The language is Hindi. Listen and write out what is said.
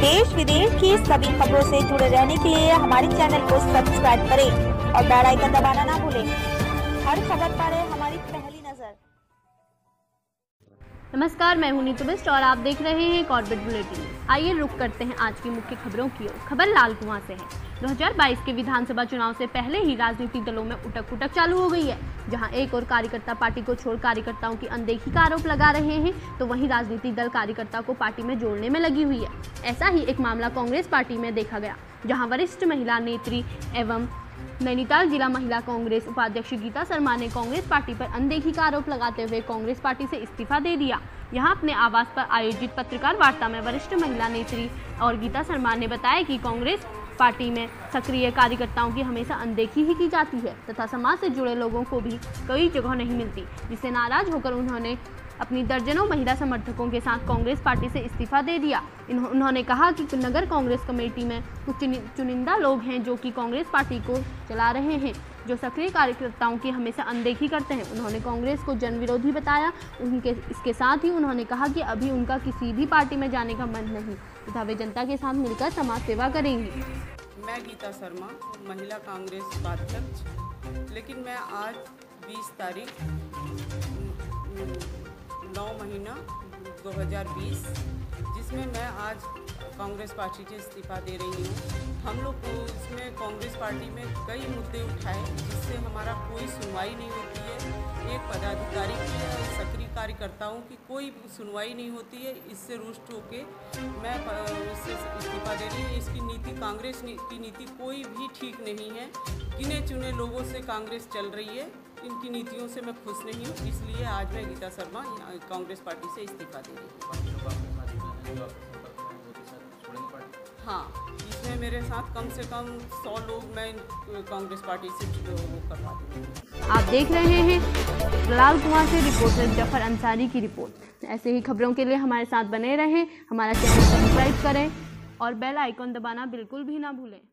देश विदेश की सभी खबरों से जुड़े रहने के लिए हमारे चैनल को सब्सक्राइब करें और बेल आइकन दबाना ना भूलें। हर खबर पर है हमारी पहली नजर। नमस्कार, मैं हूं नीतू बिस्ट और आप देख रहे हैं कॉर्बेट बुलेटिन। आइए रुक करते हैं आज की मुख्य खबरों की ओर। खबर लाल कुआं से है। 2022 के विधानसभा चुनाव से पहले ही राजनीतिक दलों में उटक चालू हो गई है। जहां एक और कार्यकर्ता पार्टी को छोड़ कार्यकर्ताओं की अनदेखी का आरोप लगा रहे हैं, तो वहीं राजनीतिक दल कार्यकर्ता को पार्टी में जोड़ने में लगी हुई है। ऐसा ही एक मामला कांग्रेस पार्टी में देखा गया, जहाँ वरिष्ठ महिला नेत्री एवं नैनीताल जिला महिला कांग्रेस उपाध्यक्ष गीता शर्मा ने कांग्रेस पार्टी पर अनदेखी का आरोप लगाते हुए कांग्रेस पार्टी से इस्तीफा दे दिया। यहां अपने आवास पर आयोजित पत्रकार वार्ता में वरिष्ठ महिला नेत्री और गीता शर्मा ने बताया कि कांग्रेस पार्टी में सक्रिय कार्यकर्ताओं की हमेशा अनदेखी ही की जाती है तथा समाज से जुड़े लोगों को भी कई जगह नहीं मिलती, जिससे नाराज होकर उन्होंने अपनी दर्जनों महिला समर्थकों के साथ कांग्रेस पार्टी से इस्तीफा दे दिया। उन्होंने कहा कि नगर कांग्रेस कमेटी में कुछ चुनिंदा लोग हैं जो कि कांग्रेस पार्टी को चला रहे हैं, जो सक्रिय कार्यकर्ताओं की हमेशा अनदेखी करते हैं। उन्होंने कांग्रेस को जन विरोधी बताया। इसके साथ ही उन्होंने कहा कि अभी उनका किसी भी पार्टी में जाने का मन नहीं तथा वे जनता के साथ मिलकर समाज सेवा करेंगी। मैं गीता शर्मा, महिला कांग्रेस उपाध्यक्ष, लेकिन मैं आज 20 तारीख 9 महीना 2020 जिसमें मैं आज कांग्रेस पार्टी से इस्तीफा दे रही हूँ। हम लोग को इसमें कांग्रेस पार्टी में कई मुद्दे उठाए जिससे हमारा कोई सुनवाई नहीं होती है। एक पदाधिकारी की या सक्रिय कार्यकर्ताओं की कोई सुनवाई नहीं होती है। इससे रुष्ट होके मैं इससे इस्तीफा दे रही हूँ। इसकी नीति, कांग्रेस की नीति कोई भी ठीक नहीं है। गिने चुने लोगों से कांग्रेस चल रही है। इनकी नीतियों से मैं खुश नहीं हूँ, इसलिए आज मैं गीता शर्मा कांग्रेस पार्टी से इस्तीफा दे रही हूँ। हाँ, इसमें मेरे साथ कम से कम 100 लोग मैं कांग्रेस पार्टी से वो करवा दूँगी। आप देख रहे हैं लाल कुआं से रिपोर्टर जफर अंसारी की रिपोर्ट। ऐसे ही खबरों के लिए हमारे साथ बने रहें, हमारा चैनल सब्सक्राइब करें और बेल आइकन दबाना बिल्कुल भी ना भूलें।